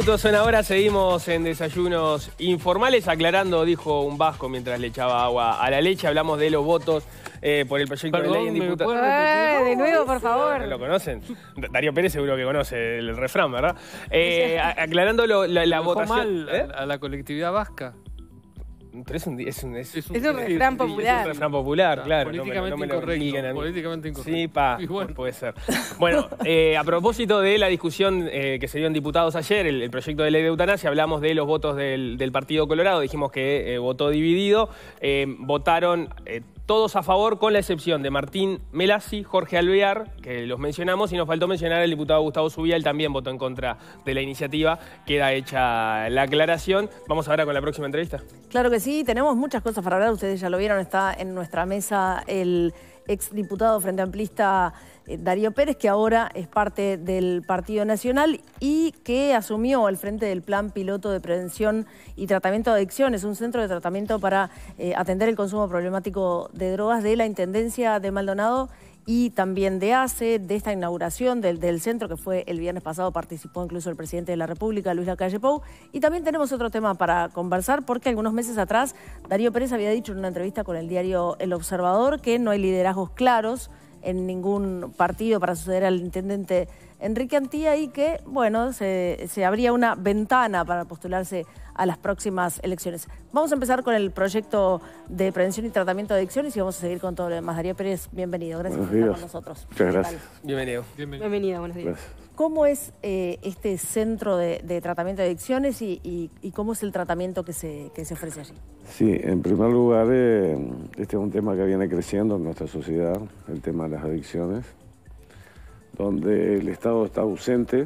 minutos son ahora, seguimos en Desayunos Informales, aclarando, dijo un vasco mientras le echaba agua a la leche. Hablamos de los votos por el proyecto de ley en diputados. De nuevo, por favor. ¿No lo conocen? Darío Pérez seguro que conoce el refrán, ¿verdad? Aclarando la votación. Mal a la colectividad vasca. Pero es un refrán popular. Es un refrán popular, claro. Políticamente incorrecto. Políticamente incorrecto. Sí, bueno, puede ser. Bueno, a propósito de la discusión que se dio en diputados ayer, el proyecto de ley de eutanasia, hablamos de los votos del Partido Colorado, dijimos que votó dividido, votaron todos a favor, con la excepción de Martín Melassi, Jorge Alvear, que los mencionamos, y nos faltó mencionar al diputado Gustavo Zubia, él también votó en contra de la iniciativa. Queda hecha la aclaración. Vamos ahora con la próxima entrevista. Claro que sí, tenemos muchas cosas para hablar, ustedes ya lo vieron, está en nuestra mesa el exdiputado Frente Amplista Darío Pérez, que ahora es parte del Partido Nacional y que asumió el frente del Plan Piloto de Prevención y Tratamiento de Adicciones, un centro de tratamiento para atender el consumo problemático de drogas de la Intendencia de Maldonado y también de ACE. De esta inauguración del centro, que fue el viernes pasado, participó incluso el presidente de la República, Luis Lacalle Pou. Y también tenemos otro tema para conversar, porque algunos meses atrás Darío Pérez había dicho en una entrevista con el diario El Observador que no hay liderazgos claros en ningún partido para suceder al intendente Enrique Antía y que, bueno, se abría una ventana para postularse a las próximas elecciones. Vamos a empezar con el proyecto de prevención y tratamiento de adicciones y vamos a seguir con todo lo demás. Darío Pérez, bienvenido. Gracias por estar con nosotros. Muchas gracias. Bienvenido. Bienvenida, buenos días. Gracias. ¿Cómo es este centro de tratamiento de adicciones y cómo es el tratamiento que se ofrece allí? Sí, en primer lugar, este es un tema que viene creciendo en nuestra sociedad, el tema de las adicciones, donde el Estado está ausente,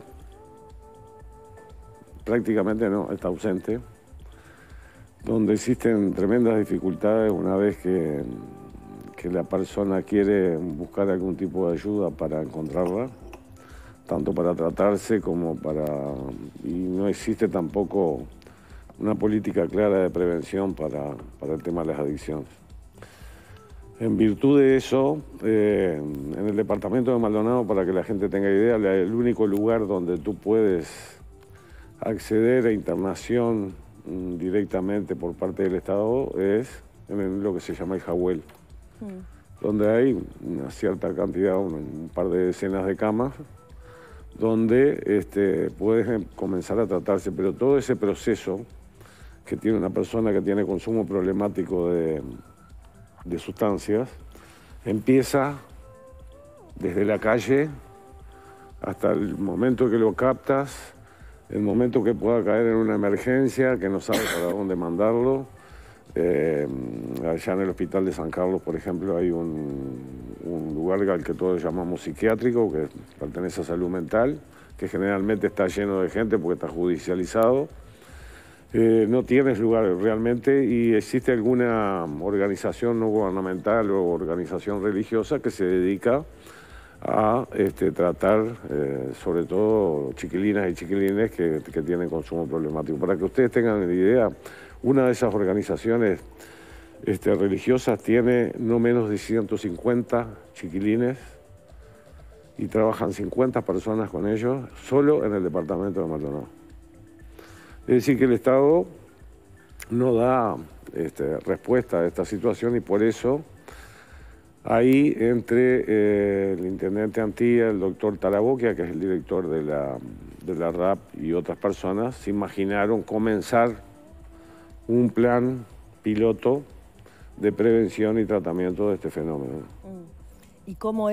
prácticamente no, está ausente, donde existen tremendas dificultades una vez que la persona quiere buscar algún tipo de ayuda para encontrarla, tanto para tratarse como para... y no existe tampoco una política clara de prevención para el tema de las adicciones. En virtud de eso, en el departamento de Maldonado, para que la gente tenga idea, el único lugar donde tú puedes acceder a internación directamente por parte del Estado es en lo que se llama el Jahuel, donde hay una cierta cantidad, un par de decenas de camas, donde puedes comenzar a tratarse, pero todo ese proceso que tiene una persona que tiene consumo problemático de sustancias, empieza desde la calle hasta el momento que lo captas, el momento que pueda caer en una emergencia, que no sabe para dónde mandarlo. Allá en el Hospital de San Carlos, por ejemplo, hay un lugar al que todos llamamos psiquiátrico, que pertenece a salud mental, que generalmente está lleno de gente porque está judicializado. No tienes lugar realmente y existe alguna organización no gubernamental o organización religiosa que se dedica a tratar sobre todo chiquilinas y chiquilines que tienen consumo problemático. Para que ustedes tengan idea, una de esas organizaciones religiosas tiene no menos de 150 chiquilines y trabajan 50 personas con ellos solo en el departamento de Maldonado. Es decir, que el Estado no da respuesta a esta situación y por eso ahí entre el intendente Antía, el doctor Taraboquia, que es el director de la RAP, y otras personas, se imaginaron comenzar un plan piloto de prevención y tratamiento de este fenómeno. ¿Y cómo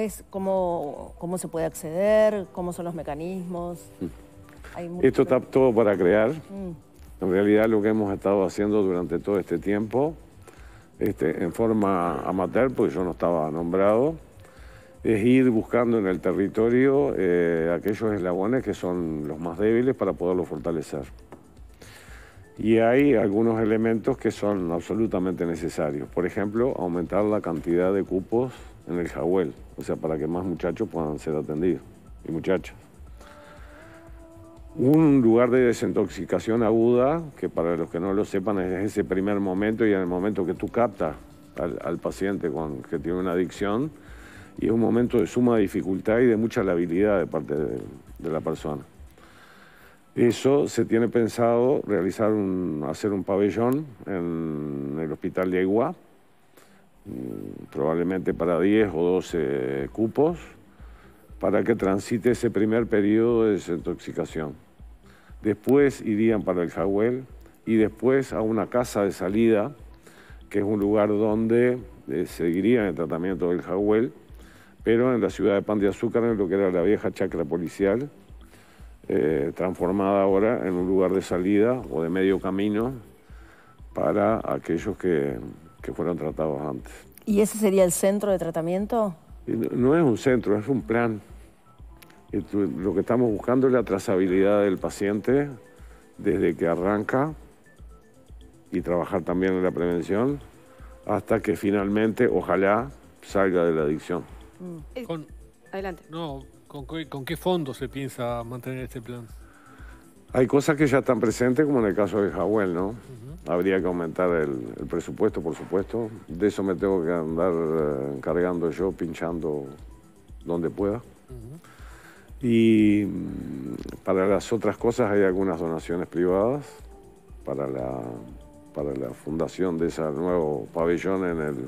se puede acceder? ¿Cómo son los mecanismos? Esto está todo para crear. En realidad lo que hemos estado haciendo durante todo este tiempo, en forma amateur, porque yo no estaba nombrado, es ir buscando en el territorio aquellos eslabones que son los más débiles para poderlos fortalecer. Y hay algunos elementos que son absolutamente necesarios. Por ejemplo, aumentar la cantidad de cupos en el Jahuel, o sea, para que más muchachos puedan ser atendidos, y muchachas. Un lugar de desintoxicación aguda, que para los que no lo sepan es ese primer momento y en el momento que tú captas al paciente que tiene una adicción, y es un momento de suma dificultad y de mucha labilidad de parte de la persona. Eso se tiene pensado hacer un pabellón en el hospital de Aiguá, probablemente para 10 o 12 cupos, para que transite ese primer periodo de desintoxicación. Después irían para el Jagüel y después a una casa de salida, que es un lugar donde seguirían el tratamiento del Jagüel, pero en la ciudad de Pan de Azúcar, en lo que era la vieja chacra policial, transformada ahora en un lugar de salida o de medio camino para aquellos que fueron tratados antes. ¿Y ese sería el centro de tratamiento? No es un centro, es un plan. Lo que estamos buscando es la trazabilidad del paciente desde que arranca y trabajar también en la prevención hasta que finalmente, ojalá, salga de la adicción. Adelante. No, ¿con qué fondo se piensa mantener este plan? Hay cosas que ya están presentes, como en el caso de Jagüel, ¿no? Habría que aumentar el presupuesto, por supuesto. De eso me tengo que andar encargando yo, pinchando donde pueda. Y para las otras cosas hay algunas donaciones privadas para la fundación de ese nuevo pabellón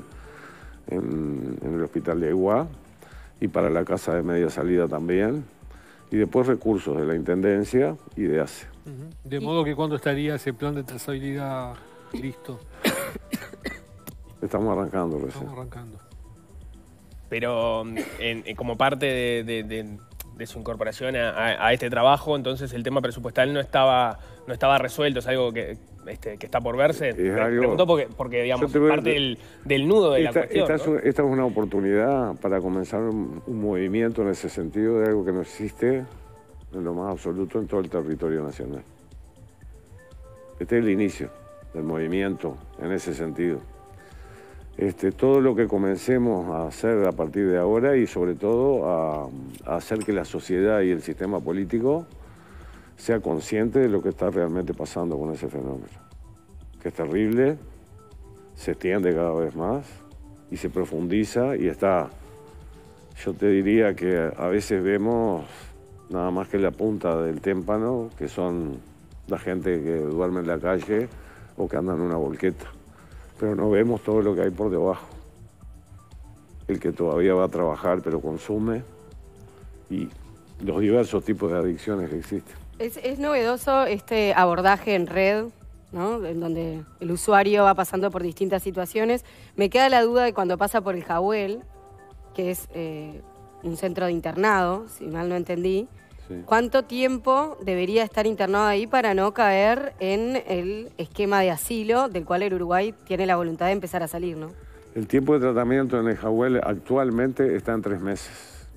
en el hospital de Aiguá y para la casa de media salida también. Y después recursos de la Intendencia y de ACE. De modo que ¿cuándo estaría ese plan de trazabilidad listo? Estamos arrancando recién. Estamos arrancando. Pero como parte de su incorporación a este trabajo, entonces el tema presupuestal no estaba resuelto, es algo que está por verse. Preguntó porque digamos, parte del nudo de la cuestión, ¿no? Esta es una oportunidad para comenzar un movimiento en ese sentido de algo que no existe en lo más absoluto en todo el territorio nacional. Este es el inicio del movimiento en ese sentido. Todo lo que comencemos a hacer a partir de ahora y sobre todo a hacer que la sociedad y el sistema político sea consciente de lo que está realmente pasando con ese fenómeno, que es terrible, se extiende cada vez más y se profundiza y está, yo te diría que a veces vemos nada más que la punta del témpano, que son la gente que duerme en la calle o que anda en una volqueta. Pero no vemos todo lo que hay por debajo. El que todavía va a trabajar pero consume y los diversos tipos de adicciones que existen. Es novedoso este abordaje en red, ¿no? En donde el usuario va pasando por distintas situaciones. Me queda la duda de cuando pasa por el Jagüel, que es un centro de internado, si mal no entendí. Sí. ¿Cuánto tiempo debería estar internado ahí para no caer en el esquema de asilo del cual el Uruguay tiene la voluntad de empezar a salir, ¿no? El tiempo de tratamiento en el Jagüel actualmente está en 3 meses.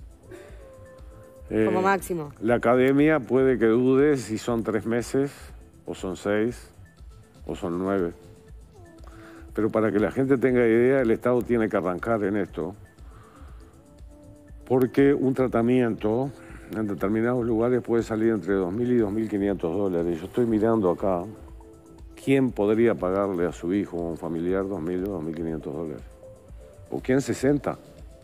Como máximo. La academia puede que dude si son 3 meses, o son 6, o son 9. Pero para que la gente tenga idea, el Estado tiene que arrancar en esto. Porque un tratamiento en determinados lugares puede salir entre $2.000 y $2.500. Yo estoy mirando acá, ¿quién podría pagarle a su hijo o a un familiar $2.000 o $2.500? ¿O quién 60?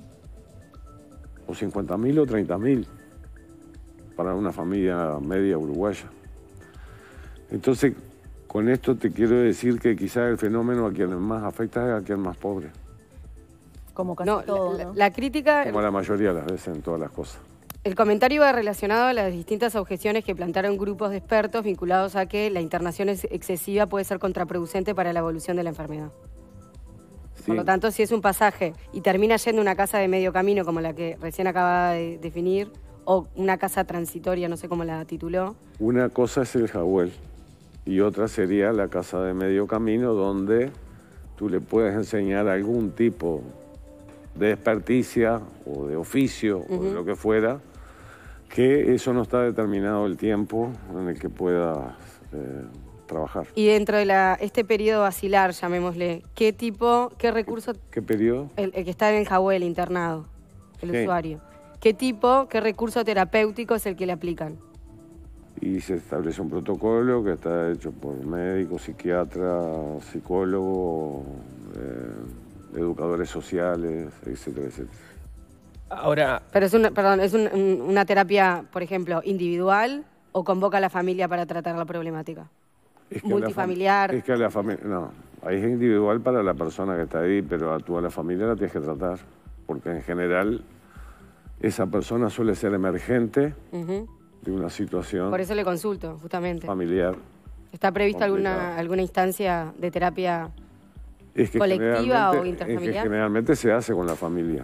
¿O 50.000 o 30.000? Para una familia media uruguaya. Entonces, con esto te quiero decir que quizás el fenómeno a quien más afecta es a quien más pobre. Como casi todo, ¿no? La crítica... Como la mayoría de las veces en todas las cosas. El comentario va relacionado a las distintas objeciones que plantearon grupos de expertos vinculados a que la internación excesiva puede ser contraproducente para la evolución de la enfermedad. Sí. Por lo tanto, si es un pasaje y termina yendo a una casa de medio camino como la que recién acaba de definir, o una casa transitoria, no sé cómo la tituló. Una cosa es el Jagüel y otra sería la casa de medio camino donde tú le puedes enseñar algún tipo de experticia o de oficio o de lo que fuera, que eso no está determinado el tiempo en el que puedas trabajar. Y dentro de este periodo basilar, llamémosle, ¿qué recurso? ¿Qué periodo? El que está en el Jagüel internado, el usuario. ¿Qué recurso terapéutico es el que le aplican? Y se establece un protocolo que está hecho por médicos, psiquiatras, psicólogos, educadores sociales, etcétera, etcétera. Ahora... Pero es una terapia, por ejemplo, individual ¿O convoca a la familia para tratar la problemática? Es que Multifamiliar. Es que a la familia, no, ahí es individual para la persona que está ahí, pero tú a la familia la tienes que tratar, porque en general esa persona suele ser emergente de una situación Por eso le consulto, justamente. familiar. ¿Está prevista complicada. alguna instancia de terapia Es que colectiva o es que interfamiliar? generalmente se hace con la familia.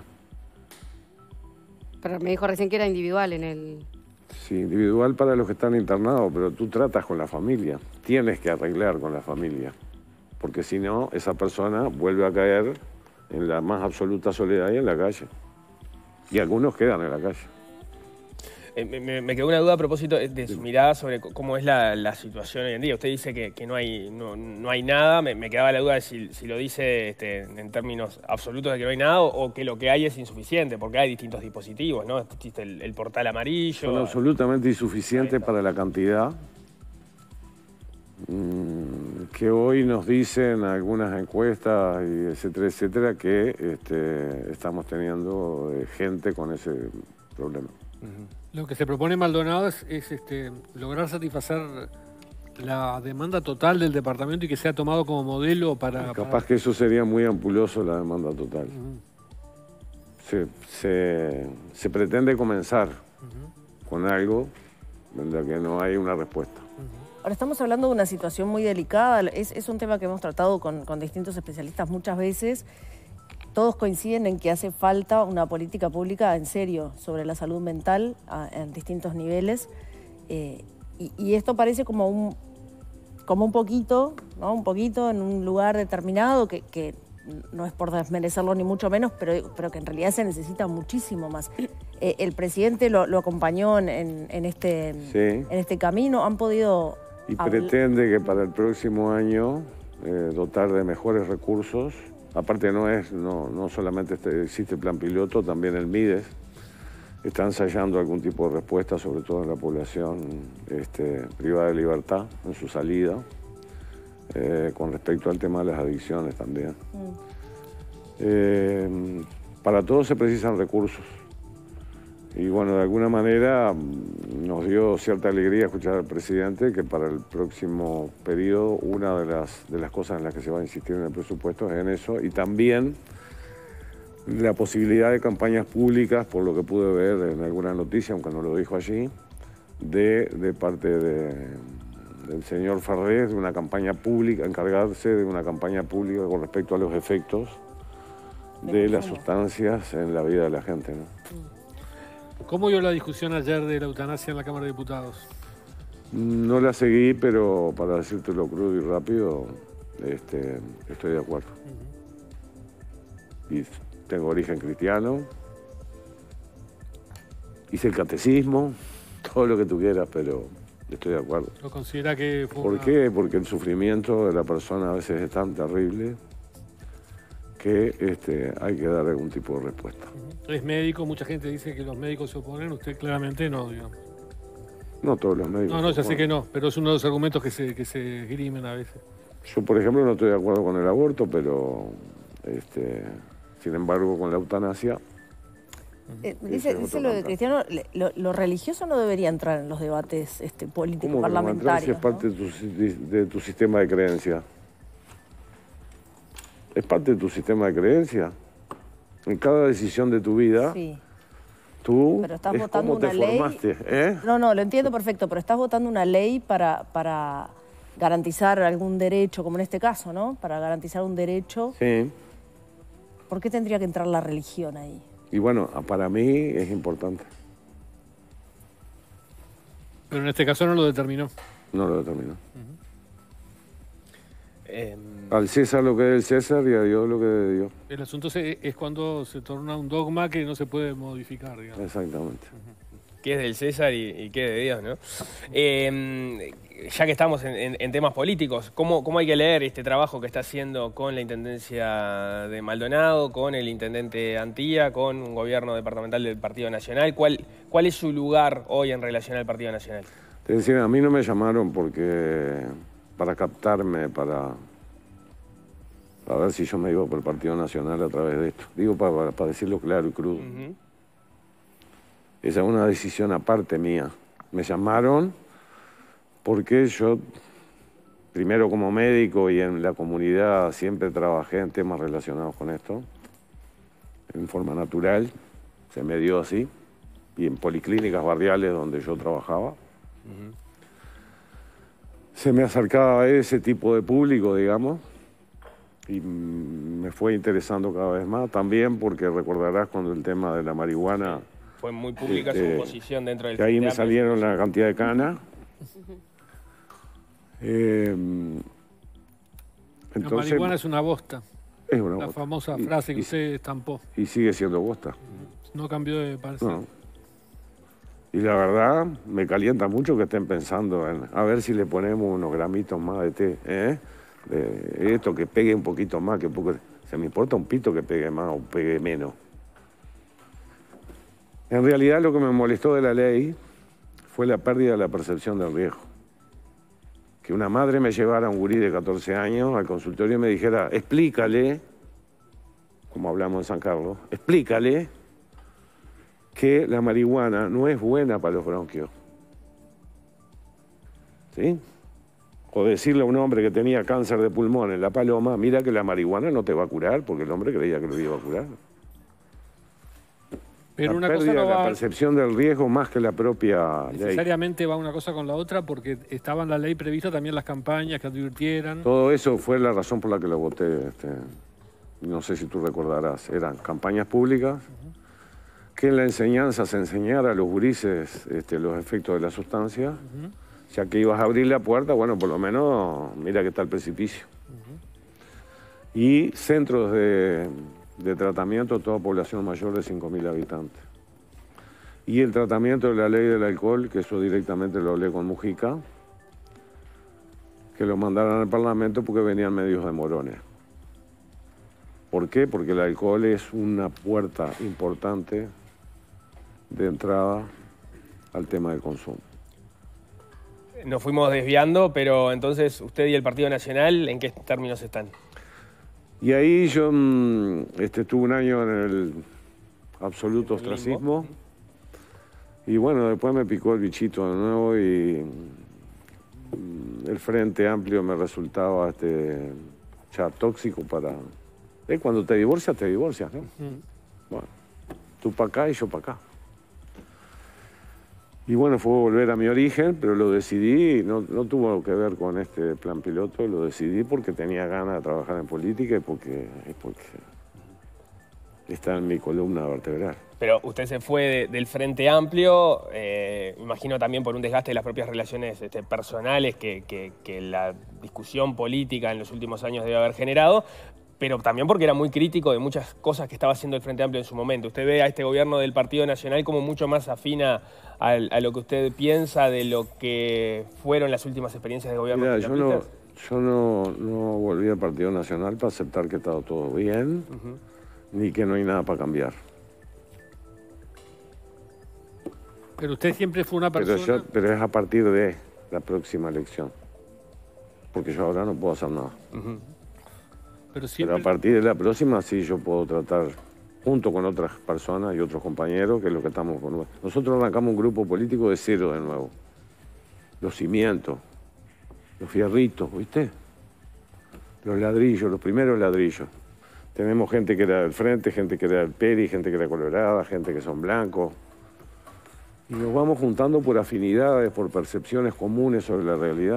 Pero me dijo recién que era individual en el... Sí, individual para los que están internados, pero tú tratas con la familia. Tienes que arreglar con la familia, porque si no, esa persona vuelve a caer en la más absoluta soledad y en la calle. Y algunos quedan en la calle. Me quedó una duda a propósito de su mirada sobre cómo es la situación hoy en día. Usted dice que no hay nada. Me quedaba la duda de si lo dice en términos absolutos de que no hay nada o que lo que hay es insuficiente, porque hay distintos dispositivos, ¿no? Existe el portal amarillo. Son absolutamente insuficientes para la cantidad que hoy nos dicen algunas encuestas, y etcétera, que estamos teniendo gente con ese problema. Lo que se propone Maldonado es lograr satisfacer la demanda total del departamento y que sea tomado como modelo para... Capaz que eso sería muy ampuloso, la demanda total. Se pretende comenzar con algo en la que no hay una respuesta. Ahora estamos hablando de una situación muy delicada, es un tema que hemos tratado con distintos especialistas muchas veces. Todos coinciden en que hace falta una política pública en serio sobre la salud mental en distintos niveles. Y esto parece como un poquito, ¿no? Un poquito en un lugar determinado que no es por desmerecerlo ni mucho menos, pero que en realidad se necesita muchísimo más. El presidente lo acompañó en este camino. ¿Han podido...? Y pretende que para el próximo año dotar de mejores recursos. Aparte no solamente existe el plan piloto, también el MIDES está ensayando algún tipo de respuesta, sobre todo en la población privada de libertad, en su salida, con respecto al tema de las adicciones también. Para todo se precisan recursos. Y bueno, de alguna manera nos dio cierta alegría escuchar al presidente que para el próximo periodo una de las cosas en las que se va a insistir en el presupuesto es en eso, y también la posibilidad de campañas públicas, por lo que pude ver en alguna noticia, aunque no lo dijo allí, de parte del señor Farrés, de una campaña pública, encargarse de una campaña pública con respecto a los efectos de las sustancias en la vida de la gente, ¿no? ¿Cómo vio la discusión ayer de la eutanasia en la Cámara de Diputados? No la seguí, pero para decírtelo crudo y rápido, estoy de acuerdo. Y tengo origen cristiano, hice el catecismo, todo lo que tú quieras, pero estoy de acuerdo. ¿Lo considera que fue ¿Por qué? Porque el sufrimiento de la persona a veces es tan terrible que hay que dar algún tipo de respuesta. Es médico, mucha gente dice que los médicos se oponen, usted claramente no, digamos. No todos los médicos. No, ya sé que no, pero es uno de los argumentos que se esgrimen a veces. Yo, por ejemplo, no estoy de acuerdo con el aborto, pero sin embargo con la eutanasia. Dice lo de Cristiano, lo religioso no debería entrar en los debates políticos, ¿Cómo parlamentarios. Si es parte de tu sistema de creencia? Es parte de tu sistema de creencia. En cada decisión de tu vida, Sí. tú Pero estás es votando cómo te una ley. formaste. No, lo entiendo perfecto, pero estás votando una ley para garantizar algún derecho, como en este caso, ¿no? Para garantizar un derecho. Sí. ¿Por qué tendría que entrar la religión ahí? Y bueno, para mí es importante. Pero en este caso no lo determinó. No lo determino. Al César lo que es del César y a Dios lo que es de Dios. El asunto es cuando se torna un dogma que no se puede modificar, digamos. Exactamente. Que es del César y que es de Dios, ¿no? Ya que estamos en temas políticos, ¿cómo hay que leer este trabajo que está haciendo con la Intendencia de Maldonado, con el Intendente Antía, con un gobierno departamental del Partido Nacional? ¿Cuál es su lugar hoy en relación al Partido Nacional? Te decía, a mí no me llamaron para captarme, para ver si yo me iba por el Partido Nacional a través de esto. Digo, para decirlo claro y crudo. Esa es una decisión aparte mía. Me llamaron porque yo, primero como médico y en la comunidad, siempre trabajé en temas relacionados con esto, en forma natural, se me dio así, y en policlínicas barriales donde yo trabajaba. Se me acercaba ese tipo de público, digamos, y me fue interesando cada vez más, también porque recordarás cuando el tema de la marihuana... Fue muy pública su posición dentro del... Que ahí me Frente Amplio. salieron la cantidad de canas. La marihuana es una bosta. Es una La bosta. famosa frase que usted estampó. Y sigue siendo bosta. No cambió de parecer. No. Y la verdad, me calienta mucho que estén pensando en a ver si le ponemos unos gramitos más de té, de esto, que pegue un poquito más, que poco... Se me importa un pito que pegue más o pegue menos. En realidad lo que me molestó de la ley fue la pérdida de la percepción del riesgo. Que una madre me llevara a un gurí de 14 años al consultorio y me dijera, explícale, como hablamos en San Carlos, explícale que la marihuana no es buena para los bronquios. ¿Sí? O decirle a un hombre que tenía cáncer de pulmón en La Paloma, mira que la marihuana no te va a curar, porque el hombre creía que lo iba a curar. Pero La una cosa pérdida no de la va percepción del riesgo más que la propia ley. necesariamente va una cosa con la otra, porque estaba en la ley prevista también las campañas que advirtieran. Todo eso fue la razón por la que lo voté. No sé si tú recordarás. Eran campañas públicas, que en la enseñanza se enseñara a los gurises los efectos de la sustancia. Ya que ibas a abrir la puerta, bueno, por lo menos mira que está el precipicio. Y centros de tratamiento a toda población mayor de 5.000 habitantes. Y el tratamiento de la ley del alcohol, que eso directamente lo hablé con Mujica, que lo mandaran al Parlamento porque venían medios de morones. ¿Por qué? Porque el alcohol es una puerta importante de entrada al tema del consumo. Nos fuimos desviando, pero entonces usted y el Partido Nacional, ¿en qué términos están? Y ahí yo estuve un año en el absoluto ostracismo. Y bueno, después me picó el bichito de nuevo y el Frente Amplio me resultaba ya tóxico para... Cuando te divorcias, ¿no? Bueno, tú para acá y yo para acá. Y bueno, fue volver a mi origen, pero lo decidí, no tuvo que ver con este plan piloto, lo decidí porque tenía ganas de trabajar en política y porque está en mi columna vertebral. Pero usted se fue del Frente Amplio, imagino también por un desgaste de las propias relaciones personales que la discusión política en los últimos años debe haber generado, pero también porque era muy crítico de muchas cosas que estaba haciendo el Frente Amplio en su momento. ¿Usted ve a este gobierno del Partido Nacional como mucho más afina a lo que usted piensa de lo que fueron las últimas experiencias de gobierno? Mirá, yo no volví al Partido Nacional para aceptar que estaba todo bien, ni que no hay nada para cambiar. Pero usted siempre fue una persona... Pero es a partir de la próxima elección, porque yo ahora no puedo hacer nada. Pero a partir de la próxima sí yo puedo tratar, junto con otras personas y otros compañeros, que es lo que estamos con... Nosotros arrancamos un grupo político de cero de nuevo. Los cimientos, los fierritos, ¿viste? Los ladrillos, los primeros ladrillos. Tenemos gente que era del Frente, gente que era del PERI, gente que era colorada, gente que son blancos. Y nos vamos juntando por afinidades, por percepciones comunes sobre la realidad.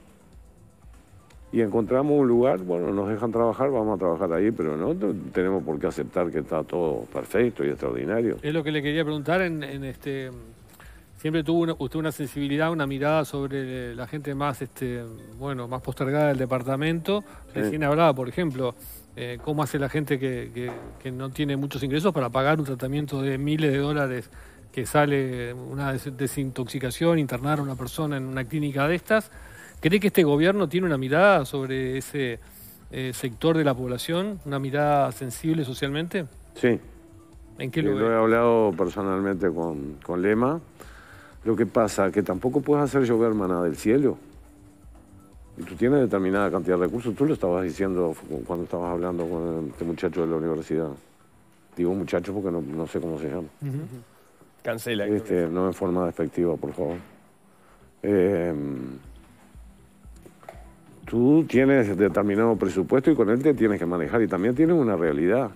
Y encontramos un lugar, bueno, nos dejan trabajar, vamos a trabajar ahí, pero no tenemos por qué aceptar que está todo perfecto y extraordinario. Es lo que le quería preguntar siempre tuvo usted una sensibilidad, una mirada sobre la gente más, más postergada del departamento. Sí. Recién hablaba, por ejemplo, cómo hace la gente que no tiene muchos ingresos para pagar un tratamiento de miles de dólares que sale una desintoxicación, internar a una persona en una clínica de estas. ¿Cree que este gobierno tiene una mirada sobre ese sector de la población, una mirada sensible socialmente? Sí. ¿En qué lo Lo he hablado personalmente con Lema. Lo que pasa es que tampoco puedes hacer llover maná del cielo. Y tú tienes determinada cantidad de recursos. Tú lo estabas diciendo cuando estabas hablando con este muchacho de la universidad. Digo muchacho porque no sé cómo se llama. Cancela. No en forma despectiva, por favor. tú tienes determinado presupuesto y con él te tienes que manejar. Y también tienes una realidad.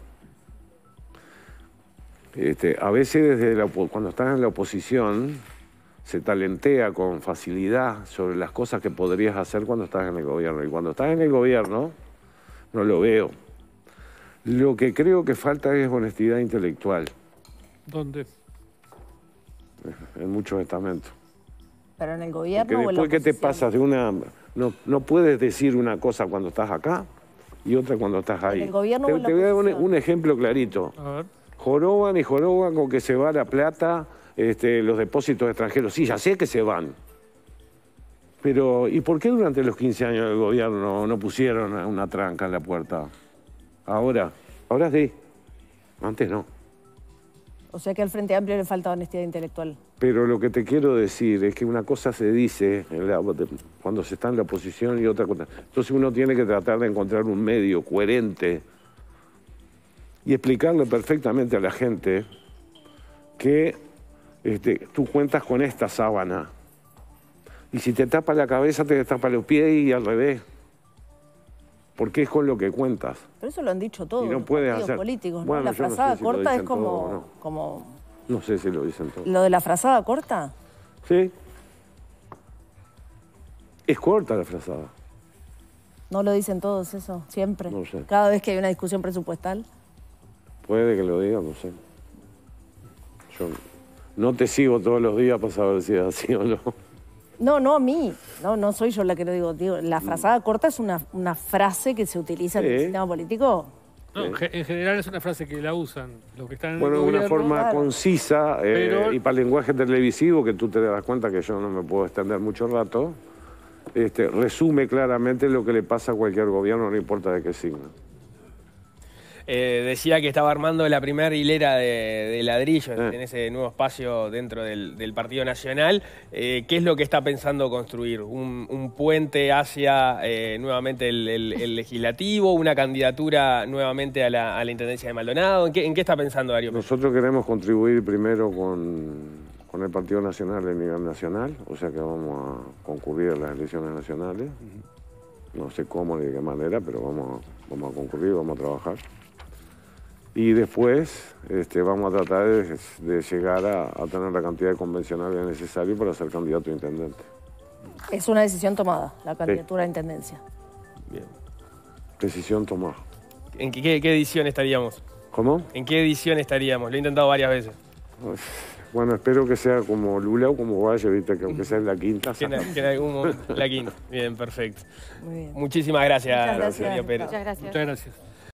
A veces cuando estás en la oposición se talentea con facilidad sobre las cosas que podrías hacer cuando estás en el gobierno. Y cuando estás en el gobierno, no lo veo. Lo que creo que falta es honestidad intelectual. ¿Dónde? En muchos estamentos. ¿Pero en el gobierno Porque o en la después que te oposición? pasas de una... No puedes decir una cosa cuando estás acá y otra cuando estás ahí. ¿En el gobierno o en la Te voy a dar oposición? un ejemplo clarito. A ver. Joroban con que se va la plata, los depósitos extranjeros. Sí, ya sé que se van. Pero, ¿y por qué durante los 15 años del gobierno no pusieron una tranca en la puerta? Ahora sí. Antes no. O sea que al Frente Amplio le falta honestidad intelectual. Pero lo que te quiero decir es que una cosa se dice cuando se está en la oposición y otra cosa. Entonces uno tiene que tratar de encontrar un medio coherente y explicarle perfectamente a la gente que tú cuentas con esta sábana. Y si te tapa la cabeza, te tapa los pies y al revés. Porque es con lo que cuentas. Pero eso lo han dicho todos Y no los puedes partidos hacer- políticos, ¿no? Bueno, La yo no sé frazada si lo corta es dicen todo o no. como... No sé si lo dicen todos. ¿Lo de la frazada corta? Sí. Es corta la frazada. ¿No lo dicen todos eso? Siempre. No sé. Cada vez que hay una discusión presupuestal. Puede que lo diga, no sé. Yo no te sigo todos los días para saber si es así o no. No a mí. No soy yo la que lo digo. Digo, la frazada corta es una frase que se utiliza en el Sí. sistema político. No, en general es una frase que la usan los que están en Bueno, el de una gobierno. forma claro. concisa Pero- y para el lenguaje televisivo, que tú te das cuenta que yo no me puedo extender mucho rato, resume claramente lo que le pasa a cualquier gobierno, no importa de qué signo. Decía que estaba armando la primera hilera de ladrillos en ese nuevo espacio dentro del Partido Nacional. ¿Qué es lo que está pensando construir? ¿Un puente hacia nuevamente el legislativo? ¿Una candidatura nuevamente a la Intendencia de Maldonado? ¿En qué está pensando Darío Pérez? Nosotros queremos contribuir primero con el Partido Nacional a nivel nacional, o sea que vamos a concurrir a las elecciones nacionales. No sé cómo ni de qué manera, pero vamos a concurrir, vamos a trabajar. Y después vamos a tratar de llegar a tener la cantidad de convencionales necesaria para ser candidato a intendente. Es una decisión tomada, la candidatura a intendencia. Bien. Decisión tomada. ¿En qué edición estaríamos? ¿Cómo? ¿En qué edición estaríamos? Lo he intentado varias veces. Bueno, espero que sea como Lula o como Valle, viste, que aunque sea en la quinta. Que en algún momento. La quinta. Bien, perfecto. Muy bien. Muchísimas gracias, Muchas gracias. Darío Pérez. Muchas gracias. Muchas gracias.